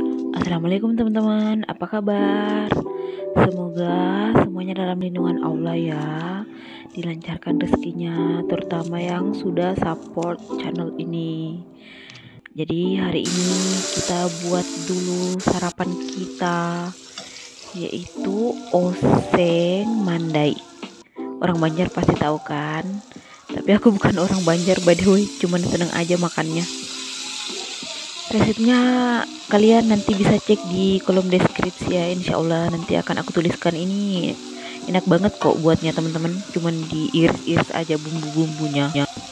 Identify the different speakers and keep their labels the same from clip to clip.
Speaker 1: Assalamualaikum teman-teman, apa kabar? Semoga semuanya dalam lindungan Allah ya, dilancarkan rezekinya, terutama yang sudah support channel ini. Jadi hari ini kita buat dulu sarapan kita, yaitu oseng mandai. Orang Banjar pasti tahu kan? Tapi aku bukan orang Banjar by the way, cuman seneng aja makannya. Resepnya kalian nanti bisa cek di kolom deskripsi ya, insya Allah nanti akan aku tuliskan. Ini enak banget kok buatnya teman-teman, cuman diiris-iris aja bumbu-bumbunya.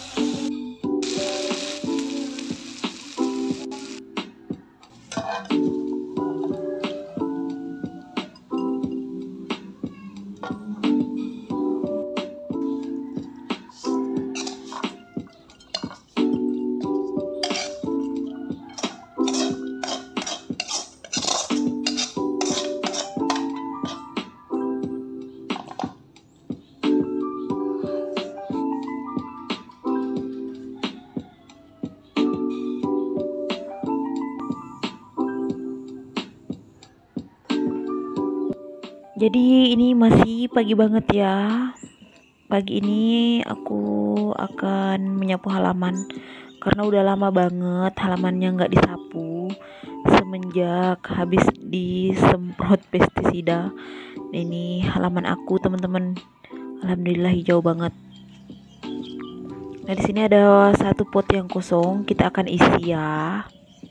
Speaker 1: Jadi ini masih pagi banget ya. Pagi ini aku akan menyapu halaman karena udah lama banget halamannya nggak disapu semenjak habis disemprot pestisida. Ini halaman aku teman-teman, alhamdulillah hijau banget. Nah di sini ada satu pot yang kosong, kita akan isi ya.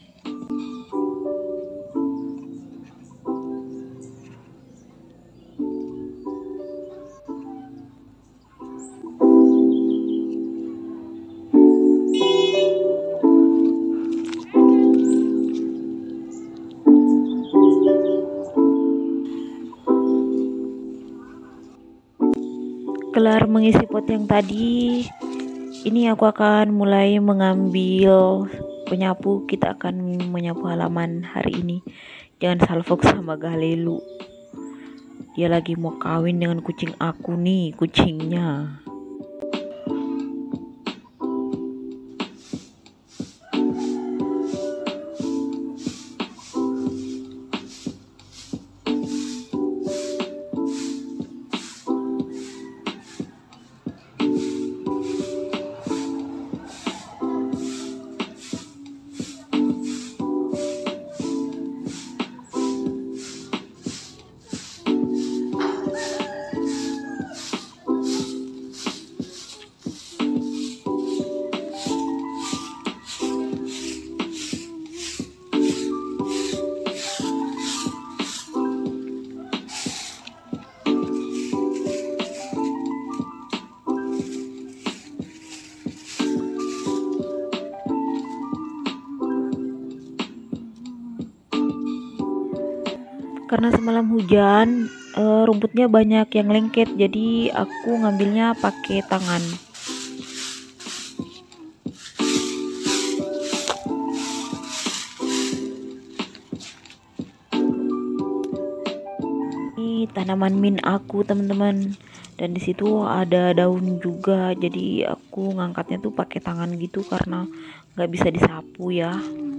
Speaker 1: Kelar mengisi pot yang tadi, ini aku akan mulai mengambil penyapu. Kita akan menyapu halaman hari ini. Jangan salfok sama Galelu, dia lagi mau kawin dengan kucing aku nih, kucingnya. Karena semalam hujan, rumputnya banyak yang lengket, jadi aku ngambilnya pakai tangan. Ini tanaman mint aku teman-teman, dan di situ ada daun juga, jadi aku ngangkatnya tuh pakai tangan gitu karena nggak bisa disapu ya.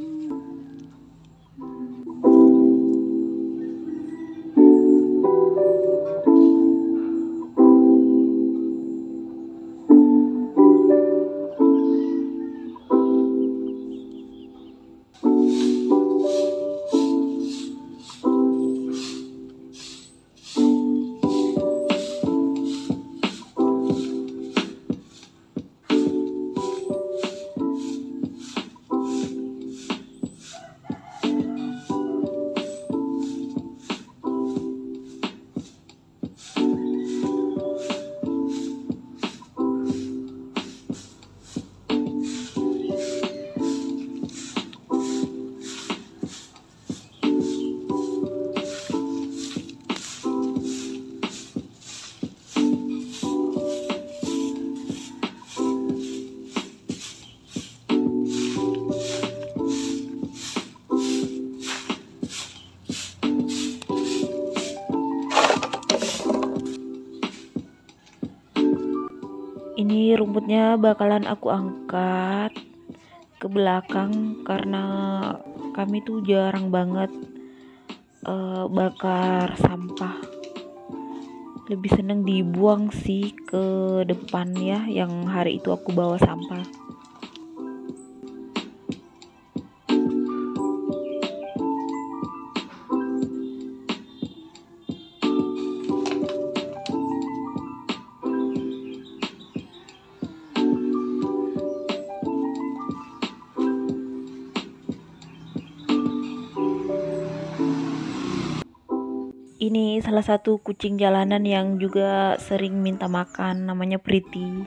Speaker 1: Ini rumputnya bakalan aku angkat ke belakang karena kami tuh jarang banget bakar sampah, lebih seneng dibuang sih ke depan ya, yang hari itu aku bawa sampah. Ini salah satu kucing jalanan yang juga sering minta makan, namanya Pretty.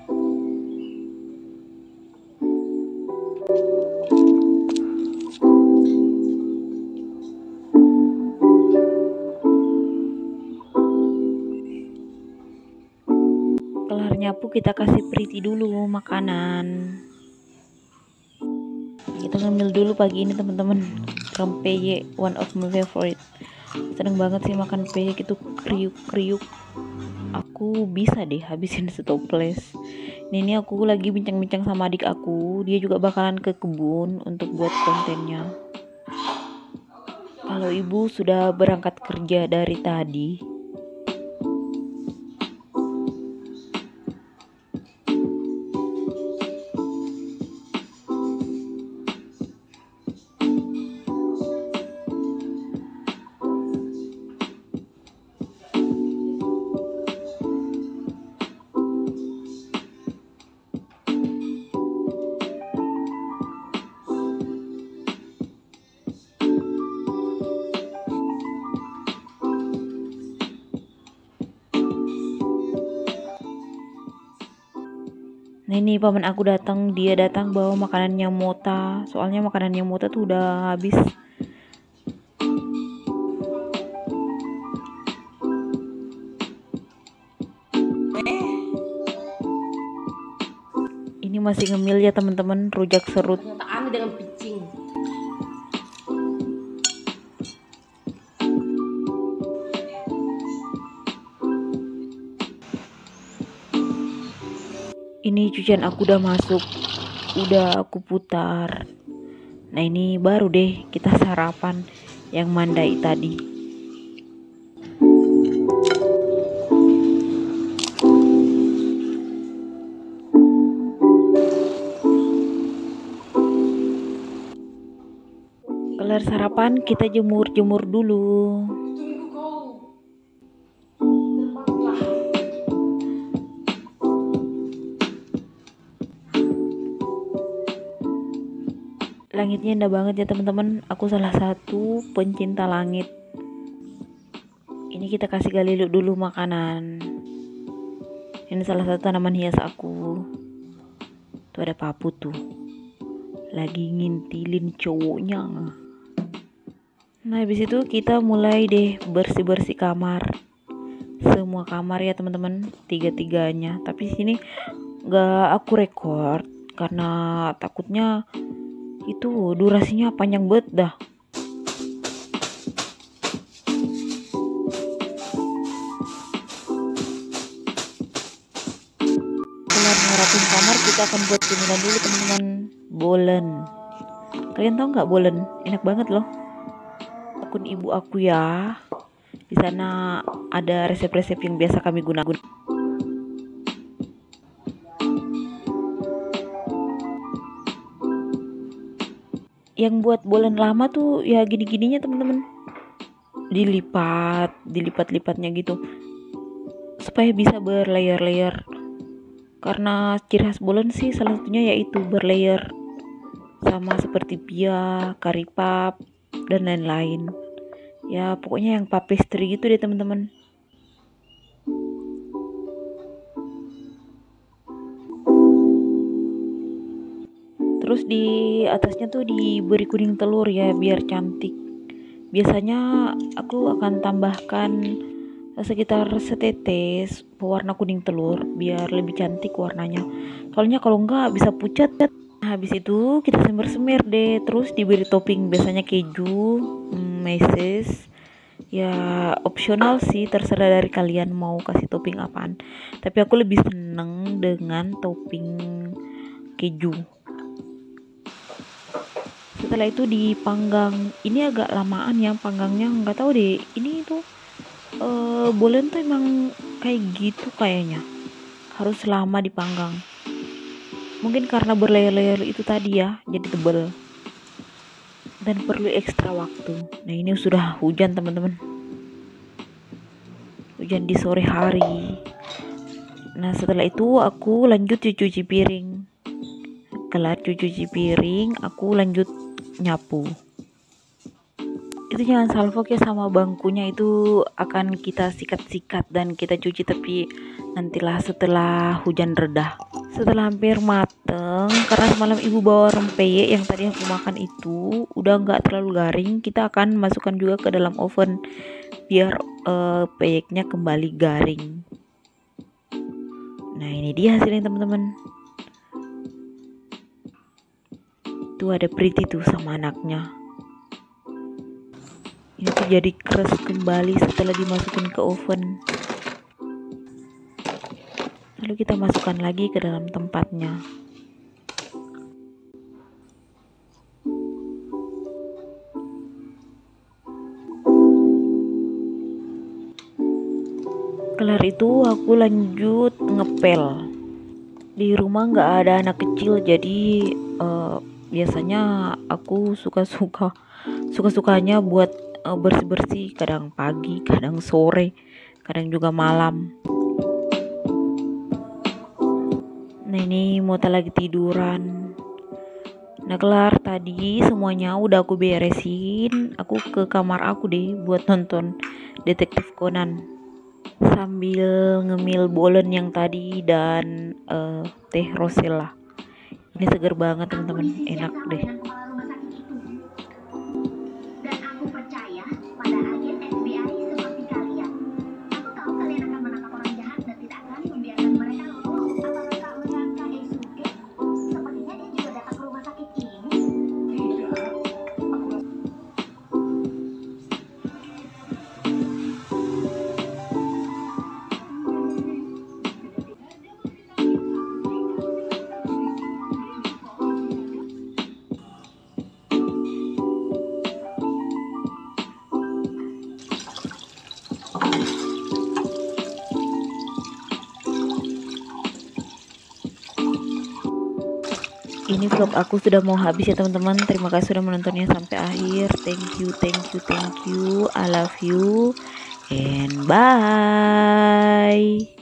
Speaker 1: Kelar nyapu kita kasih Pretty dulu makanan. Kita ngemil dulu pagi ini teman-teman. Rempeyek, one of my favorite. Seneng banget sih makan peyek, itu kriuk-kriuk. Aku bisa deh habisin setoples. Ini aku lagi bincang-bincang sama adik aku, dia juga bakalan ke kebun untuk buat kontennya. Kalau ibu sudah berangkat kerja dari tadi. Nah ini paman aku datang, dia datang bawa makanannya Mota. Soalnya makanannya Mota tuh udah habis. Ini masih ngemil ya teman-teman, rujak serut.
Speaker 2: Aneh dengan picing.
Speaker 1: Ini cucian aku udah masuk, udah aku putar. Nah ini baru deh kita sarapan yang mandai tadi. Kelar sarapan kita jemur-jemur dulu. Langitnya indah banget ya teman-teman. Aku salah satu pencinta langit. Ini kita kasih galiluk dulu makanan. Ini salah satu tanaman hias aku. Tuh ada papu tuh, lagi ngintilin cowoknya. Nah habis itu kita mulai deh bersih-bersih kamar. Semua kamar ya teman-teman, tiga-tiganya. Tapi sini gak aku record karena takutnya itu durasinya panjang banget dah. Setelah ngerapin kamar, kita akan buat cemilan dulu teman-teman. Bolen. Kalian tahu nggak bolen? Enak banget loh. Akun ibu aku ya. Di sana ada resep-resep yang biasa kami gunakan. Yang buat bolen lama tuh ya gini-gininya teman-teman, dilipat-lipatnya gitu supaya bisa berlayer-layer, karena ciri khas bolen sih salah satunya yaitu berlayer, sama seperti pia, karipap, dan lain-lain ya, pokoknya yang pastry gitu deh teman-teman. Terus di atasnya tuh diberi kuning telur ya biar cantik. Biasanya aku akan tambahkan sekitar setetes pewarna kuning telur biar lebih cantik warnanya. Soalnya kalau enggak bisa pucat. Habis itu kita semir-semir deh, terus diberi topping biasanya keju, meses. Ya opsional sih, terserah dari kalian mau kasih topping apaan. Tapi aku lebih seneng dengan topping keju. Setelah itu dipanggang. Ini agak lamaan ya panggangnya, nggak tahu deh. Ini tuh bolen tuh emang kayak gitu kayaknya. Harus lama dipanggang. Mungkin karena berlayer-layer itu tadi ya, jadi tebel. Dan perlu ekstra waktu. Nah, ini sudah hujan teman-teman. Hujan di sore hari. Nah, setelah itu aku lanjut cuci piring. Kelar cuci piring, aku lanjut nyapu. Itu jangan salfok ya, sama bangkunya itu akan kita sikat-sikat dan kita cuci, tapi nantilah setelah hujan reda. Setelah hampir mateng, karena semalam ibu bawa rempeyek yang tadi aku makan itu udah nggak terlalu garing, kita akan masukkan juga ke dalam oven biar peyeknya kembali garing. Nah, ini dia hasilnya teman-teman. Tuh ada Pretty tuh sama anaknya. Ini tuh jadi keras kembali setelah dimasukin ke oven. Lalu kita masukkan lagi ke dalam tempatnya. Kelar itu aku lanjut ngepel. Di rumah nggak ada anak kecil, jadi biasanya aku suka-sukanya buat bersih-bersih, kadang pagi, kadang sore, kadang juga malam. Nah, ini Mota lagi tiduran. Nah, kelar tadi semuanya udah aku beresin. Aku ke kamar aku deh buat nonton Detektif Conan sambil ngemil bolen yang tadi dan teh rosella. Ini seger banget teman-teman, enak deh. Ini vlog aku sudah mau habis ya teman-teman. Terima kasih sudah menontonnya sampai akhir. Thank you. I love you and bye.